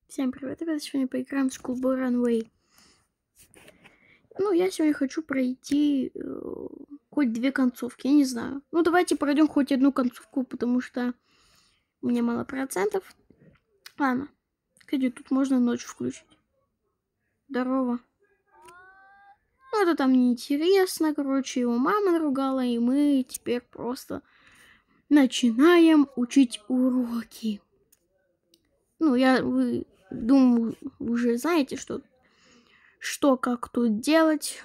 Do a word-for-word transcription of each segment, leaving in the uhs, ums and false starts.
Всем привет, ребята, сегодня поиграем в Schoolboy Runway. Ну, я сегодня хочу пройти э, хоть две концовки, я не знаю. Ну, давайте пройдем хоть одну концовку, потому что у меня мало процентов. Ладно, кстати, тут можно ночь включить. Здорово. Ну, это там неинтересно, короче, его мама наругала, и мы теперь просто начинаем учить уроки. Ну, я, вы, думаю, вы уже знаете, что, что как тут делать.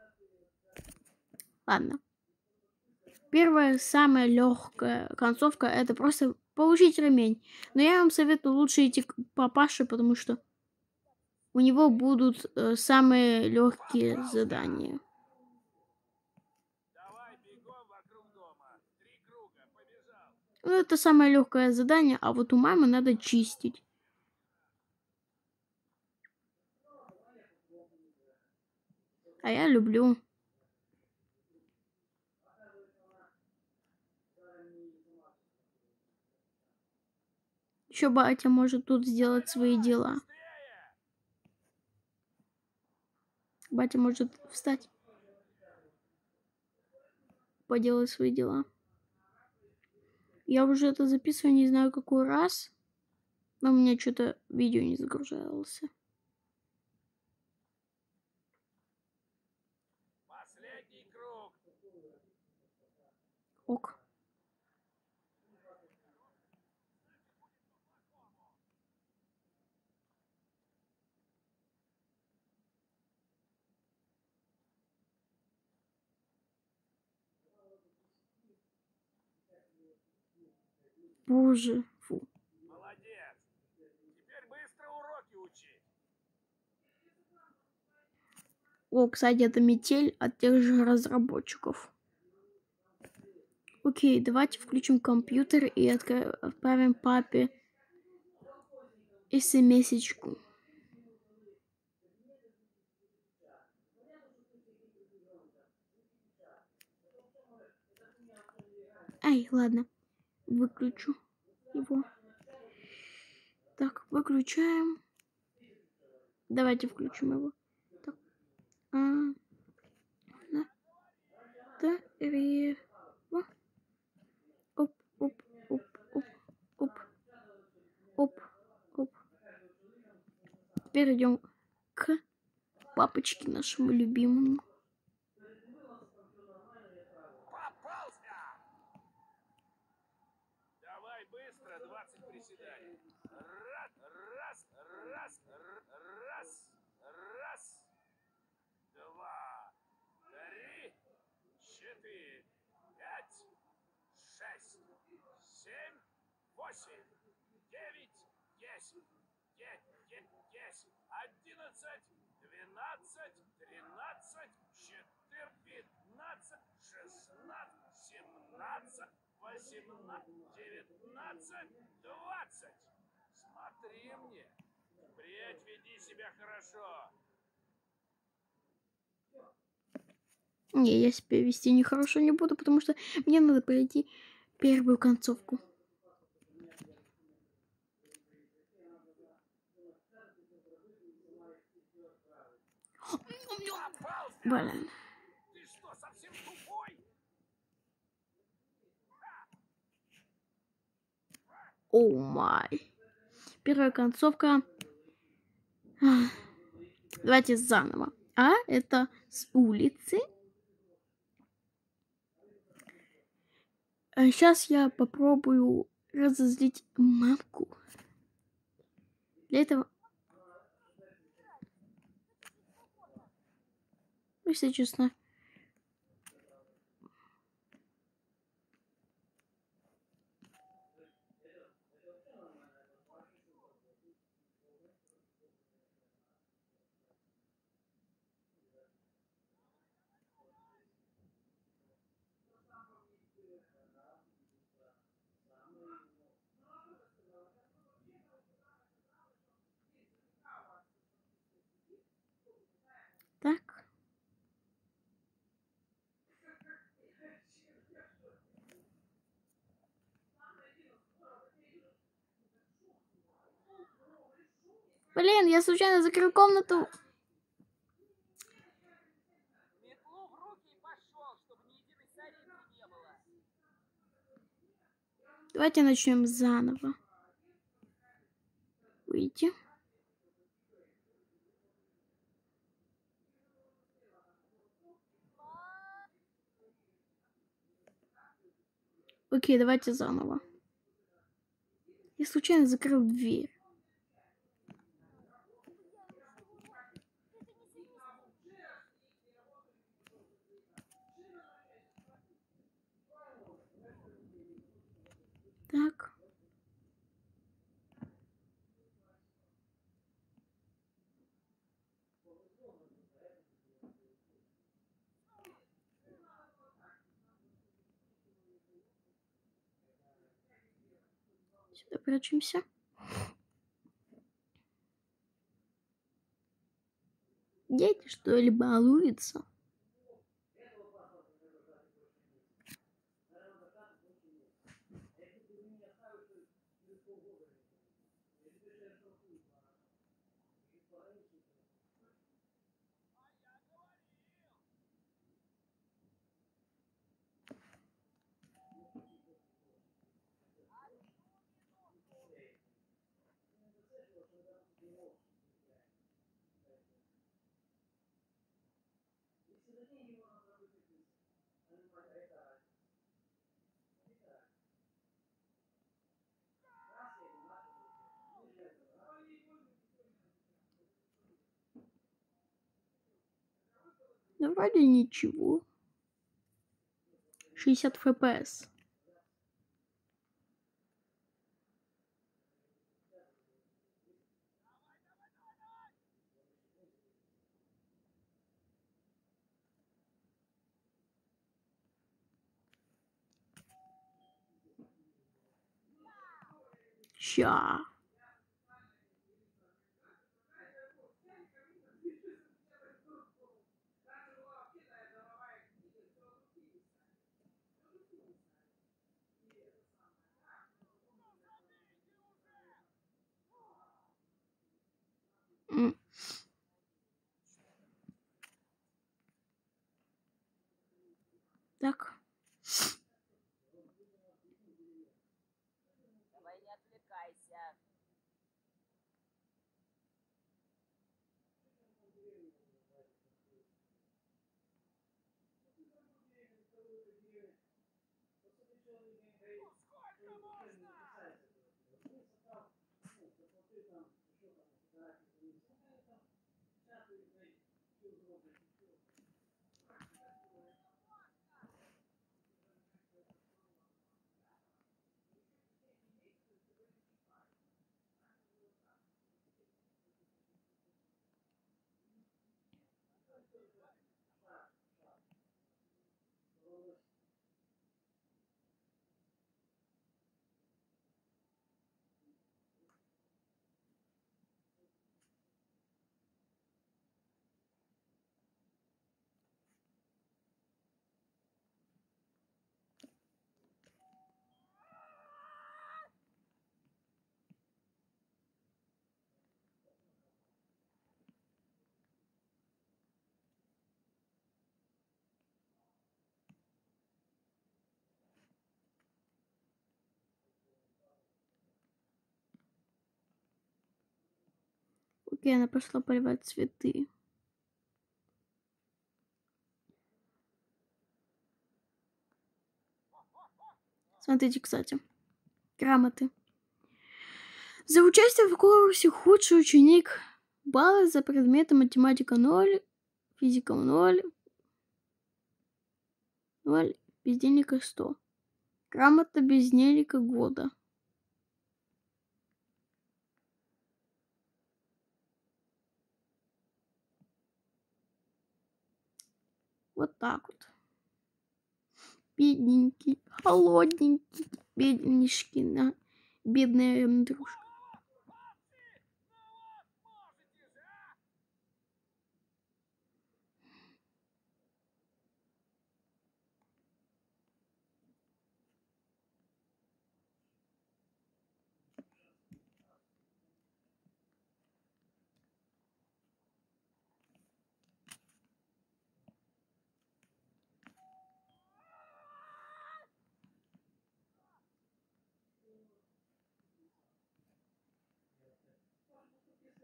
Ладно. Первая, самая легкая концовка — это просто получить ремень. Но я вам советую лучше идти к папаше, потому что у него будут э, самые легкие задания. Ну, это самое легкое задание, а вот у мамы надо чистить. А я люблю. Еще батя может тут сделать свои дела. Батя может встать, поделать свои дела. Я уже это записываю, не знаю какой раз, но у меня что-то видео не загружалось. Последний круг. Ок. Боже, фу. Молодец. Теперь быстро уроки учи. О, кстати, это метель от тех же разработчиков. Окей, давайте включим компьютер и отправим папе смс-очку. Ай, ладно, выключу его. Так, выключаем. Давайте включим его. Так. А, на, да, ре, оп, оп, оп, оп, оп, оп, оп. Теперь идем к папочке нашему любимому. Попался! Давай быстро, двадцать приседаний. Раз, раз, раз, раз, раз, два, три, четыре, пять, шесть, семь, восемь, девять, десять, десять, одиннадцать, двенадцать, тринадцать, четырнадцать, пятнадцать, шестнадцать, семнадцать, восемнадцать, девятнадцать, двадцать. Смотри мне. Впредь веди себя хорошо. Не, я себя вести нехорошо не буду, потому что мне надо пройти первую концовку. Попался! Блин. Ты что, совсем тупой? О май. Первая концовка. Давайте заново. А это с улицы. Сейчас я попробую разозлить мамку. Для этого, если честно, так. Блин, я случайно закрыл комнату. Метлу в руки и пошел, чтобы ни единой соринки не было. Давайте начнем заново. Выйти. Окей, давайте заново. Я случайно закрыл дверь. Так. Сюда прячемся. Дети, что ли, балуются? Да вроде ничего. шестьдесят эф пи эс. Ща. М. Так. Давай не отвлекайся. Ну сколько можно? Окей, она пошла поливать цветы. Смотрите, кстати. Грамоты. За участие в конкурсе худший ученик. Баллы за предметы математика ноль, физика ноль, ноль, бездельника сто. Грамота бездельника года. Вот так вот. Бедненький, холодненький, бедненький, да. Бедная Андрюшка.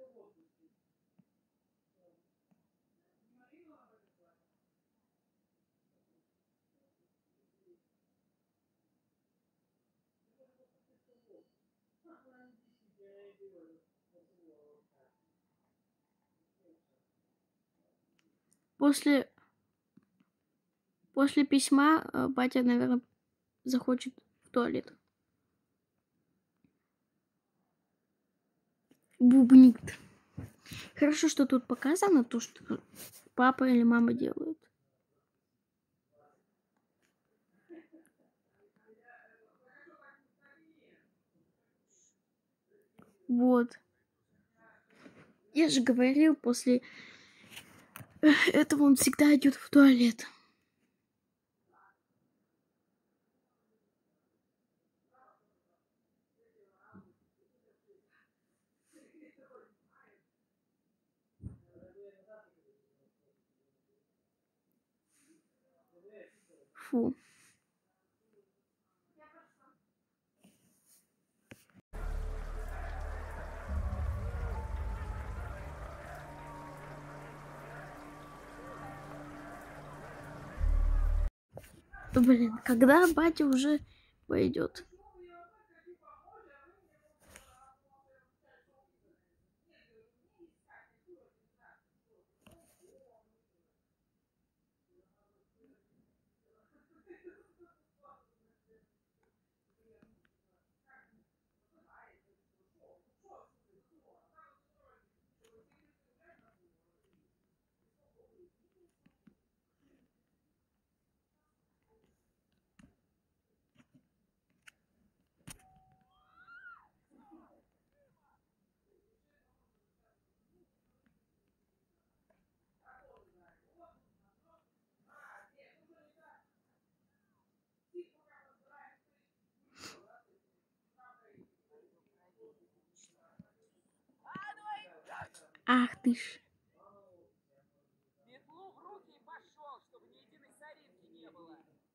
После, после письма э, батя, наверное, захочет в туалет. Бубнит. Хорошо, что тут показано то, что папа или мама делают. Вот. Я же говорил, после этого он всегда идет в туалет. Фу. Блин, когда батя уже пойдет? Ах ты ж. Метлу в руки и пошел, чтобы ни единой соринки не было.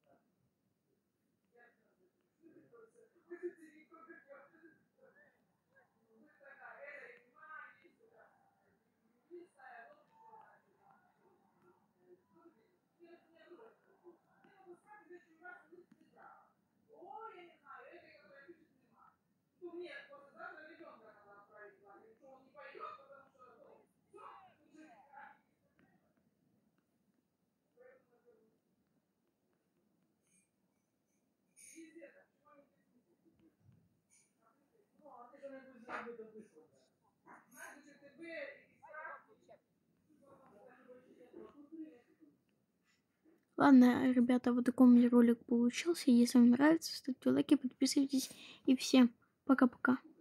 Ладно, ребята, вот такой у меня ролик получился. Если вам нравится, ставьте лайки, подписывайтесь. И всем пока-пока.